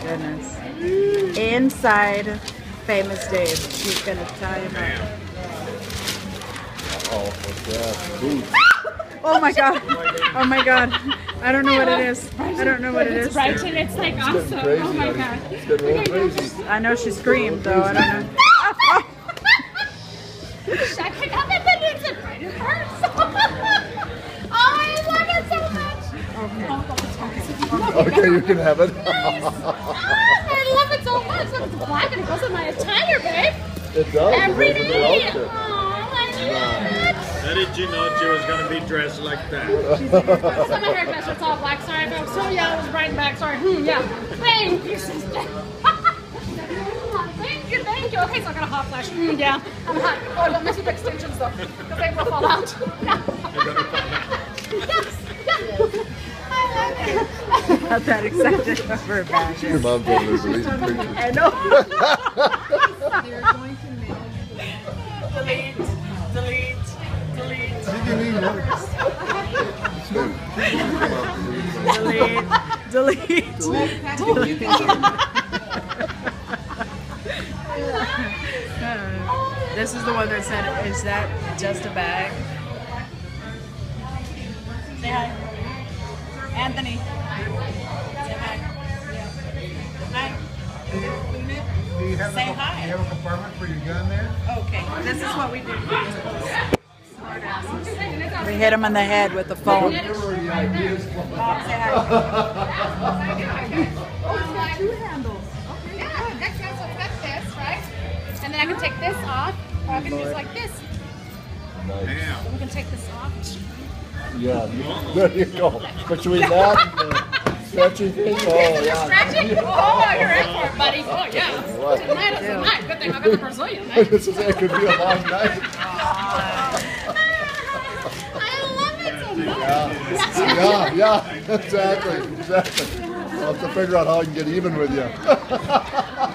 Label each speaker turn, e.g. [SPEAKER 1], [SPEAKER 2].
[SPEAKER 1] goodness. Inside Famous Dave. She's gonna tie him up.
[SPEAKER 2] Oh, what's that? Boots.
[SPEAKER 1] Oh my god. Oh my god. I don't know what it is. I don't know what it is.
[SPEAKER 3] Right, and it's like awesome.
[SPEAKER 2] Crazy,
[SPEAKER 3] Oh my
[SPEAKER 2] honey.
[SPEAKER 3] god.
[SPEAKER 2] It's getting real crazy.
[SPEAKER 1] I know she screamed though. I don't know.
[SPEAKER 3] I pick up and then it's right in first. Oh, I love it so much.
[SPEAKER 2] Okay, you can have it.
[SPEAKER 3] I love it so much. Look, it's black and it goes in my attire, babe.
[SPEAKER 2] It does.
[SPEAKER 3] Every
[SPEAKER 2] It goes with the
[SPEAKER 3] day.
[SPEAKER 2] outfit.
[SPEAKER 3] Oh, I love it.
[SPEAKER 4] How did you know she was going to be dressed like that?
[SPEAKER 3] So my hairdresser, it's all black. Sorry, babe. So yeah, it was bright and back. Sorry. Yeah. Thank you, sister. Thank you. Okay, so I got a hot flash. Yeah, I'm hot. Oh, don't mess with the extensions though, because they will fall out. Yeah. Yes. I love it.
[SPEAKER 1] Not that excited for a badge.
[SPEAKER 2] Your mom's over there deleting pictures.
[SPEAKER 1] I know.
[SPEAKER 5] They're going to mail
[SPEAKER 1] Delete. This is the one that said, "Is that just a bag?"
[SPEAKER 3] Say hi. Anthony. Say hi. Hi.
[SPEAKER 6] Do you have
[SPEAKER 3] Say
[SPEAKER 6] a,
[SPEAKER 3] hi.
[SPEAKER 6] Do you have a compartment for your gun there?
[SPEAKER 3] Okay. This is what we do.
[SPEAKER 1] We hit him in the head with the phone.
[SPEAKER 3] Say hi.
[SPEAKER 5] two handles.
[SPEAKER 3] Yeah, next one, so it's got this, right? And then I can take this off, or I can use like this.
[SPEAKER 2] Nice.
[SPEAKER 3] We can take this off.
[SPEAKER 2] Yeah, there you go. Between that and the stretchy thing, oh yeah.
[SPEAKER 3] Stretching? Oh, you're in for it, buddy. Oh, yeah. Tonight is the night. Good thing I got the Brazilian, right?
[SPEAKER 2] This is, it could be a long night.
[SPEAKER 3] I love it so much.
[SPEAKER 2] Yeah, exactly. I'll have to figure out how I can get even with you.